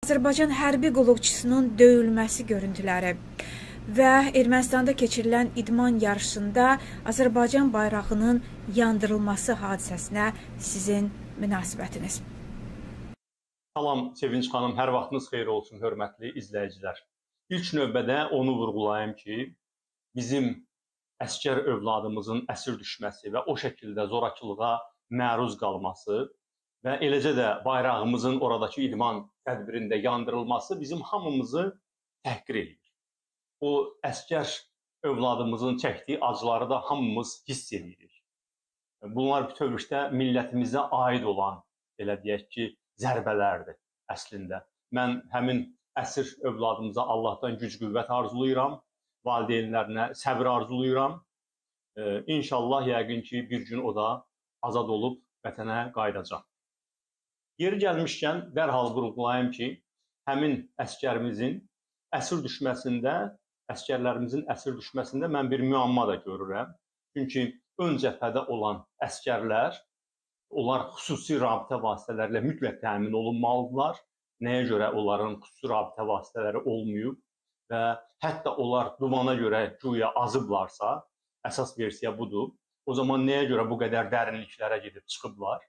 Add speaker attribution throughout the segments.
Speaker 1: Azərbaycan hərbi qulluqçusunun döyülməsi görüntüləri və Ermənistanda keçirilən idman yarışında Azərbaycan bayrağının yandırılması hadisəsinə sizin münasibətiniz?
Speaker 2: Salam Sevinç xanım, hər vaxtınız xeyir olsun, hörmətli izləyicilər. İlk növbədə onu vurğulayım ki, bizim əsgər övladımızın əsir düşməsi və o şəkildə zorakılığa məruz qalması və eləcə də bayrağımızın oradakı idman tədbirində yandırılması bizim hamımızı təhqir edir. O əsgər övladımızın çəkdiyi acıları da hamımız hiss edirik. Bunlar bütövlükdə millətimizə aid olan, elə deyək ki, zərbələrdir əslində. Mən həmin əsir övladımıza Allahdan güc-qüvvət arzulayıram, valideynlərinə səbr arzulayıram. İnşallah yəqin ki, bir gün o da azad olub vətənə qayıdacaq. Yeri gəlmişkən dərhal vurğulayım ki, həmin əsgərimizin əsir düşməsində mən bir müəmma da görürəm. Çünki ön cəbhədə olan əsgərlər, onlar xüsusi rabitə vasitələrlə mütləq təmin olunmalıdırlar. Nəyə görə onların xüsusi rabitə vasitələri olmayıb və hətta onlar dumana görə güya azıblarsa, əsas versiya budur. O zaman nəyə görə bu qədər dərinliklərə gedib çıxıblar?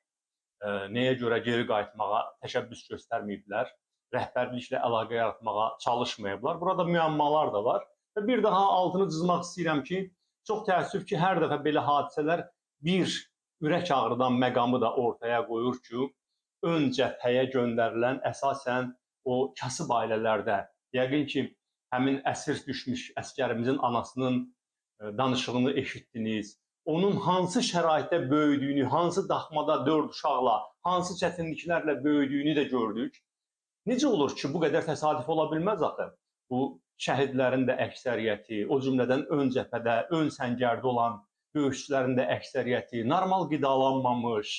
Speaker 2: Nəyə görə geri qayıtmağa təşəbbüs göstərməyiblər? Rəhbərliklə əlaqə yaratmağa çalışmayıblar. Burada müəmmalar da var. Və bir daha altını çizmək istəyirəm ki, çox təəssüf ki, hər dəfə belə hadisələr bir ürək ağrıdan məqamı da ortaya qoyur ki, ön cəbhəyə göndərilən əsasən o kasıb ailələrdə, yəqin ki, həmin əsir düşmüş əsgərimizin anasının danışığını eşitdiniz. Onun hansı şəraitdə böyüdüyünü, hansı daxmada 4 uşaqla, hansı çətinliklərlə böyüdüyünü də gördük. Necə olur ki, bu qədər təsadüf ola bilməz axı? Bu şəhidlərin də əksəriyyəti, o cümlədən ön cəbhədə, ön səngərdə olan döyüşçülərin də əksəriyyəti, normal qidalanmamış,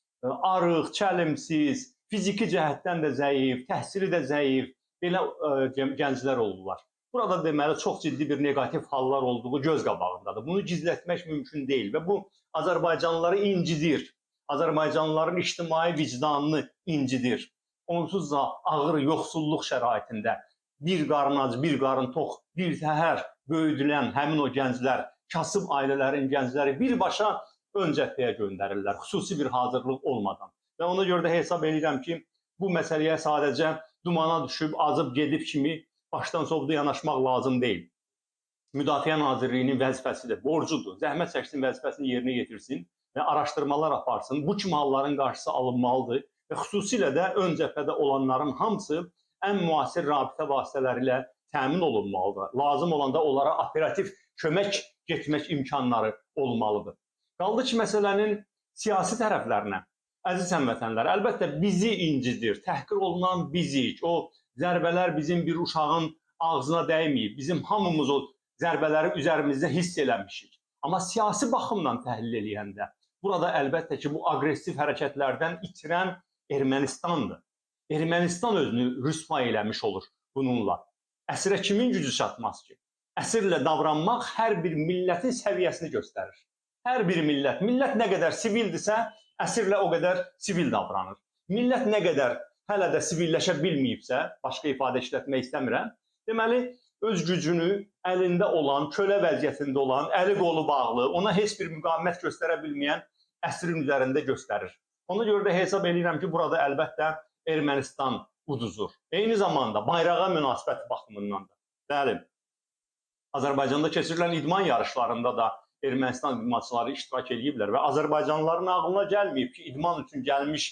Speaker 2: arıq, çəlimsiz, fiziki cəhətdən də zəif, təhsili də zəif, belə gənclər oldular. Burada deməli çox ciddi bir negativ hallar olduğu göz qabağındadır. Bunu gizlətmək mümkün deyil və bu Azərbaycanlıları incidir. Azərbaycanlıların ictimai vicdanını incidir. Onsuz da ağır yoxsulluq şəraitində bir qarın ac, bir qarın tox, bir təhər böyüdülən həmin o gənclər, kasıb ailələrin gəncləri birbaşa ön cəbhəyə göndərirlər, xüsusi bir hazırlıq olmadan. Və ona görə də hesab edirəm ki, bu məsələyə sadəcə dumana düşüb, azıb gedib kimi başdan sovdu yanaşmaq lazım deyil. Müdafiə Nazirliyinin vəzifəsidir, borcudur. Zəhmət çəksin, vəzifəsini yerinə yetirsin və araşdırmalar aparsın. Bu kimi halların qarşısı alınmalıdır və xüsusilə də ön cəbhədə olanların hamısı ən müasir rabitə vasitələri ilə təmin olunmalıdır. Lazım olanda onlara operativ kömək getmək imkanları olmalıdır. Qaldı ki, məsələnin siyasi tərəflərinə. Əziz həmvətənlər, əlbəttə bizi incidir, təhqir olunan bizik. O zərbələr bizim bir uşağın ağzına dəyməyib. Bizim hamımız o zərbələri üzərimizdə hiss eləmişik. Amma siyasi baxımdan təhlil eləyəndə, burada əlbəttə ki, bu aqressiv hərəkətlərdən itirən Ermənistandır. Ermənistan özünü rüsva eləmiş olur bununla. Əsirə kimin gücü çatmaz ki? Əsirlə davranmaq hər bir millətin səviyyəsini göstərir. Hər bir millət nə qədər sivildirsə, əsirlə o qədər sivil davranır. Millət nə qədər hələ də sivilləşə bilməyibsə, başqa ifadə işlətmək istəmirəm, deməli, öz gücünü əlində olan, kölə vəziyyətində olan, əli qolu bağlı, ona heç bir müqavimət göstərə bilməyən əsrin üzərində göstərir. Ona görə də hesab edirəm ki, burada əlbəttə Ermənistan uduzur. Eyni zamanda bayrağa münasibət baxımından da. Bəli, Azərbaycanda keçirilən idman yarışlarında da Ermənistan idmançıları iştirak ediblər və Azərbaycanlıların ağlına gəlməyib ki, idman üçün gəlmiş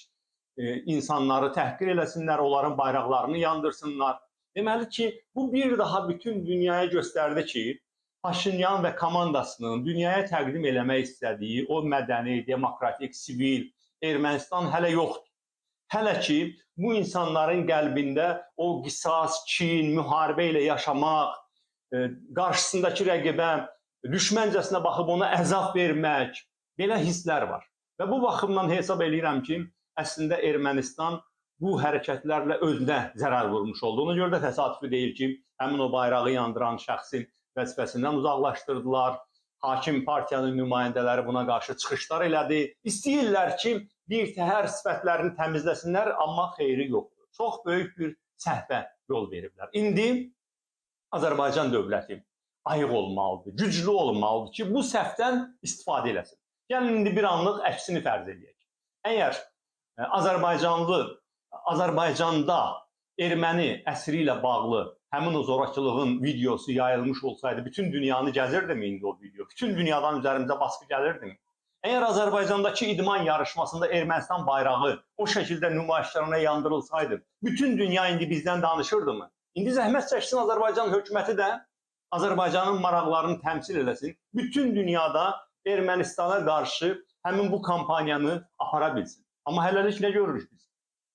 Speaker 2: insanları təhqir eləsinlər, onların bayraqlarını yandırsınlar. Deməli ki, bu bir daha bütün dünyaya göstərdi ki, Paşinyan və komandasının dünyaya təqdim eləmək istədiyi o mədəni, demokratik, sivil Ermənistan hələ yoxdur. Hələ ki, bu insanların qəlbində o qisas, kin, müharibə ilə yaşamaq, qarşısındakı rəqibə düşməncəsinə baxıb ona əzab vermək, belə hisslər var. Və bu baxımdan hesab edirəm ki, əslində Ermənistan bu hərəkətlərlə özünə zərər vurmuş oldu. Ona görə də təsadüfi deyil ki, həmin o bayrağı yandıran şəxsin vəzifəsindən uzaqlaşdırdılar. Hakim partiyanın nümayəndələri buna qarşı çıxışlar elədi. İstəyirlər ki, bir təhər sifətlərini təmizləsinlər, amma xeyri yoxdur. Çox böyük bir səhvə yol veriblər. İndi Azərbaycan dövləti ayıq olmalıdır, güclü olmalıdır ki, bu səhvdən istifadə eləsin. Gəlin indi bir anlıq əksini fərz edək. Əgər Azərbaycanda erməni əsri ilə bağlı həmin o zorakılığın videosu yayılmış olsaydı, bütün dünyanı gəzirdimi indi o video? Bütün dünyadan üzərimizə baskı gəlirdimi? Əgər Azərbaycandakı idman yarışmasında Ermənistan bayrağı o şəkildə nümayişlərine yandırılsaydı, bütün dünya indi bizdən danışırdımı? İndi zəhmət çəksin Azərbaycan hökuməti də Azərbaycanın maraqlarını təmsil eləsin. Bütün dünyada Ermənistana qarşı həmin bu kampaniyanı apara bilsin. Amma hələlik nə görürük biz?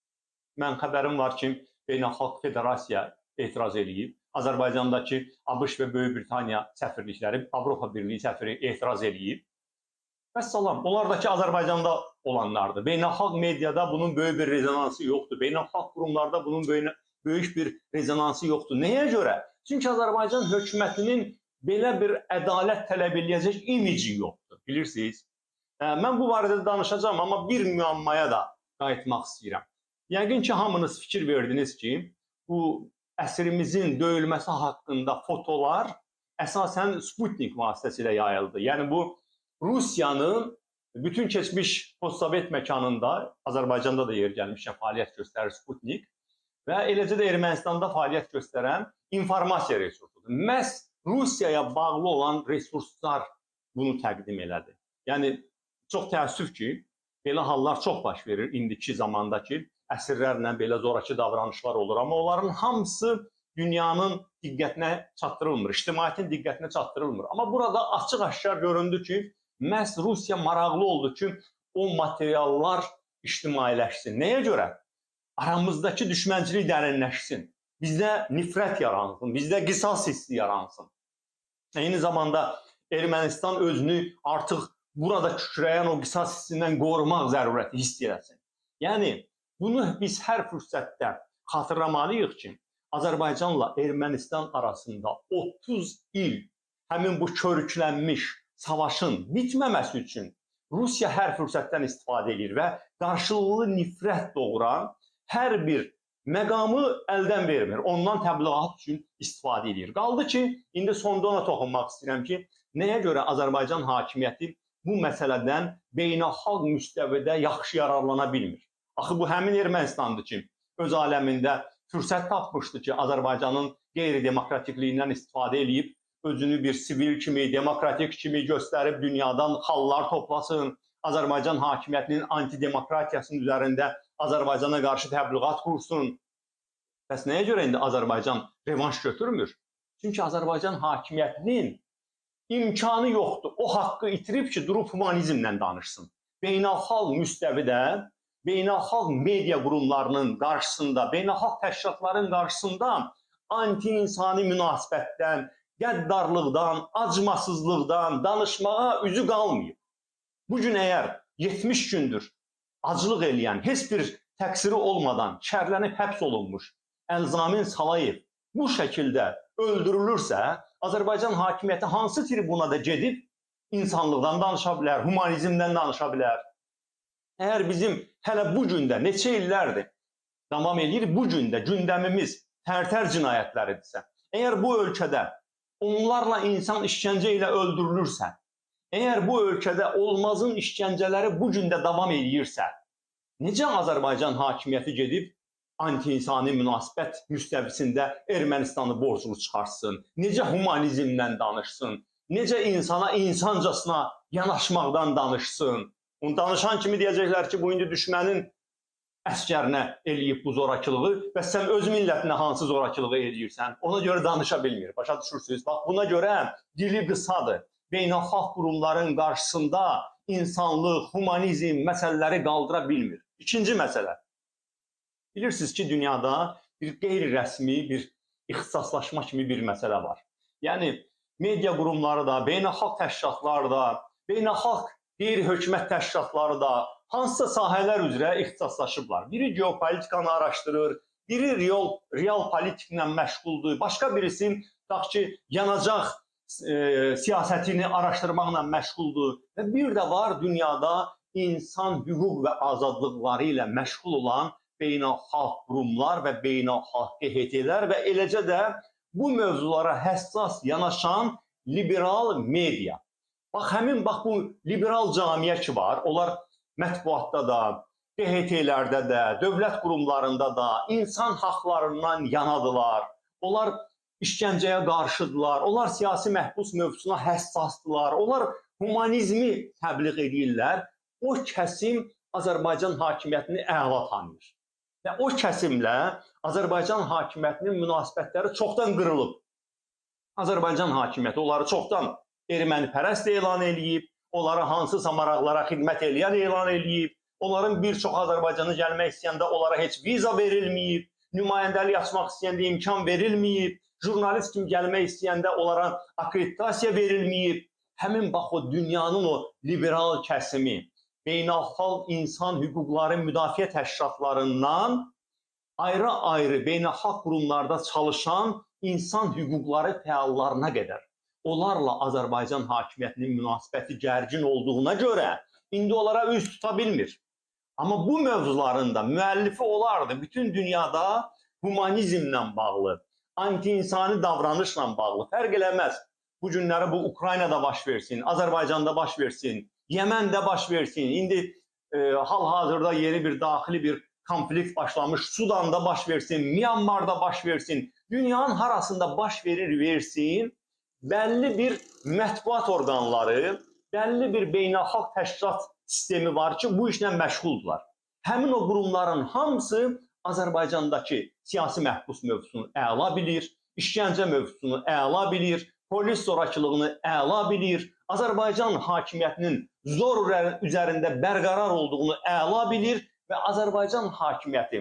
Speaker 2: Mən xəbərim var ki, Beynəlxalq Federasiya etiraz eləyib. Azərbaycandakı ABŞ və Böyük Britaniya səfirlikləri, Avropa Birliyi səfiri etiraz eləyib. Vəssalam, onlardakı Azərbaycanda olanlardır. Beynəlxalq mediada bunun böyük bir rezonansı yoxdur. Beynəlxalq qurumlarda bunun böyük bir rezonansı yoxdur. Nəyə görə? Çünki Azərbaycan hökumətinin belə bir ədalət tələb eləyəcək imici yoxdur. Bilirsiniz? Mən bu barədə danışacağım, amma bir müəmmaya da qayıtmaq istəyirəm. Yəqin ki, hamınız fikir verdiniz ki, bu əsrimizin döyülməsi haqqında fotolar əsasən Sputnik vasitəsilə yayıldı. Yəni bu Rusiyanın bütün keçmiş postsovet məkanında, Azərbaycanda da yer gəlmişkən fəaliyyət göstərir Sputnik və eləcə də Ermənistanda fəaliyyət göstərən informasiya resursudur. Məhz Rusiyaya bağlı olan resurslar bunu təqdim elədi. Yəni, çox təəssüf ki, belə hallar çox baş verir indiki zamandakı əsrlərlə belə zoraki davranışlar olur. Amma onların hamısı dünyanın diqqətinə çatdırılmır, ictimaiyyətin diqqətinə çatdırılmır. Amma burada açıq-aşkar göründü ki, məhz Rusiya maraqlı oldu ki, o materiallar ictimailəşsin. Nəyə görə? Aramızdakı düşmənçilik dərinləşsin. Bizdə nifrət yaransın, bizdə qisas hissi yaransın. Eyni zamanda Ermənistan özünü artıq burada kükrəyən o qisas hissindən qorumaq zərurəti hiss eləsin. Yəni, bunu biz hər fürsətdə xatırlamalıyıq ki, Azərbaycanla Ermənistan arasında 30 il həmin bu körüklənmiş savaşın bitməməsi üçün Rusiya hər fürsətdən istifadə edir və qarşılıqlı nifrət doğuran hər bir məqamı əldən vermir. Ondan təbliğat üçün istifadə edir. Qaldı ki, indi sonda ona toxunmaq istəyirəm ki, nəyə görə Azərbaycan hakimiyyəti bu məsələdən beynəlxalq müstəvidə yaxşı yararlana bilmir? Axı bu həmin Ermənistandır ki, öz aləmində fürsət tapmışdı ki, Azərbaycanın qeyri-demokratikliyindən istifadə edib, özünü bir sivil kimi, demokratik kimi göstərib dünyadan xallar toplasın, Azərbaycan hakimiyyətinin antidemokratiyasının üzərində Azərbaycana qarşı təbliğat qursun. Bəs nəyə görə indi Azərbaycan revanş götürmür? Çünki Azərbaycan hakimiyyətinin imkanı yoxdur. O haqqı itirib ki, durub humanizmlə danışsın. Beynəlxalq müstəvidə, beynəlxalq media qurumlarının qarşısında, beynəlxalq təşkilatların qarşısında anti-insani münasibətdən, qəddarlıqdan, acımasızlıqdan danışmağa üzü qalmayıb. Bugün əgər 70 gündür acılıq eləyən, heç bir təqsiri olmadan şərlənib həbs olunmuş Əlzamin Salayev bu şəkildə öldürülürsə, Azərbaycan hakimiyyəti hansı tribunada gedib insanlıqdan danışa bilər, humanizmdən danışa bilər? Əgər bizim hələ bu gündə, neçə illərdir davam edir, bu gündə gündəmimiz tərtər cinayətləridirsə, əgər bu ölkədə onlarla insan işgəncə ilə öldürülürsə, əgər bu ölkədə olmazın işgəncələri bu gündə davam edirsə, necə Azərbaycan hakimiyyəti gedib anti-insani münasibət müstəvisində Ermənistanı borclu çıxarsın, necə humanizmdən danışsın, necə insana insancasına yanaşmaqdan danışsın? Onu danışan kimi deyəcəklər ki, bu indi düşmənin əskərinə eləyib bu zorakılığı və sən öz millətinə hansı zorakılığı eləyirsən, ona görə danışa bilmir. Başa düşürsünüz? Bax, buna görə dili qısadır. Beynəlxalq qurumların qarşısında insanlıq, humanizm məsələləri qaldıra bilmir. İkinci məsələ. Bilirsiniz ki, dünyada bir qeyri-rəsmi, bir ixtisaslaşma kimi bir məsələ var. Yəni, media qurumları da, beynəlxalq təşkilatlar da, beynəlxalq qeyri-hökumət təşkilatları da hansısa sahələr üzrə ixtisaslaşıblar. Biri geopolitikanı araşdırır, biri real politiklə məşğuldur, başqa birisi yanacaq siyasətini araşdırmaqla məşğuldur və bir də var dünyada insan hüquq və azadlıqları ilə məşğul olan beynəlxalq qurumlar və beynəlxalq QHT-lər və eləcə də bu mövzulara həssas yanaşan liberal media. Bax, bu liberal camiyə ki var, onlar mətbuatda da, QHT-lərdə də, dövlət qurumlarında da insan haqlarından yanadılar. Onlar işgəncəyə qarşıdırlar, onlar siyasi məhbus mövzusuna həssasdırlar, onlar humanizmi təbliğ edirlər. O kəsim Azərbaycan hakimiyyətini əla tanıyır. Və o kəsimlə Azərbaycan hakimiyyətinin münasibətləri çoxdan qırılıb. Azərbaycan hakimiyyəti onları çoxdan ermənipərəst elan edib, onlara hansısa maraqlara xidmət edən elan edib, onların bir çox Azərbaycana gəlmək istəyəndə onlara heç viza verilməyib, nümayəndəlik açmaq istəyəndə imkan verilməyib, jurnalist kimi gəlmək istəyəndə onlara akreditasiya verilməyib. Həmin bax o dünyanın o liberal kəsimi, beynəlxalq insan hüquqları müdafiə təşkilatlarından ayrı-ayrı beynəlxalq qurumlarda çalışan insan hüquqları fəallarına qədər onlarla Azərbaycan hakimiyyətinin münasibəti gərgin olduğuna görə indi onlara üz tuta bilmir. Amma bu mövzuların da müəllifi olardı bütün dünyada humanizmlə bağlı, anti-insani davranışla bağlı fərq eləməz. Bu günləri bu Ukraynada baş versin, Azərbaycanda baş versin, Yəməndə baş versin, indi hal-hazırda yeni bir daxili bir konflikt başlamış, Sudanda baş versin, Myanmarda baş versin, dünyanın harasında baş verir versin, bəlli bir mətbuat orqanları, bəlli bir beynəlxalq təşkilat sistemi var ki, bu işlə məşğuldurlar. Həmin o qurumların hamısı Azərbaycandakı siyasi məhbus mövzusunu əla bilir, işgəncə mövzusunu əla bilir, polis zorakılığını əla bilir, Azərbaycan hakimiyyətinin zor üzərində bərqərar olduğunu əla bilir və Azərbaycan hakimiyyəti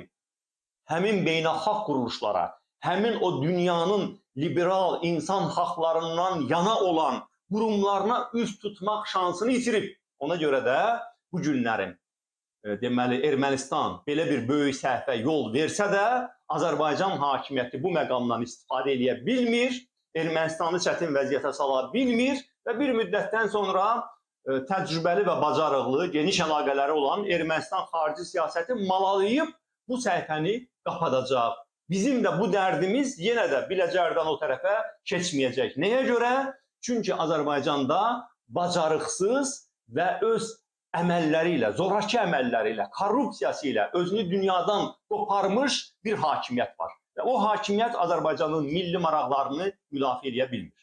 Speaker 2: həmin beynəlxalq quruluşlara, həmin o dünyanın liberal insan haqlarından yana olan qurumlarına üz tutmaq şansını itirib. Ona görə də bu günlərin deməli Ermənistan belə bir böyük səhvə yol versə də Azərbaycan hakimiyyəti bu məqamdan istifadə edə bilmir, Ermənistanı çətin vəziyyətə sala bilmir və bir müddətdən sonra təcrübəli və bacarıqlı, geniş əlaqələri olan Ermənistan xarici siyasəti malalayıb bu səhifəni qapadacaq. Bizim də bu dərdimiz yenə də Biləcərdən o tərəfə keçməyəcək. Nəyə görə? Çünki Azərbaycanda bacarıqsız və öz əməlləri ilə, zoraki əməlləri ilə, korrupsiyası ilə özünü dünyadan qoparmış bir hakimiyyət var. Və o hakimiyyət Azərbaycanın milli maraqlarını müdafiə edə bilmir.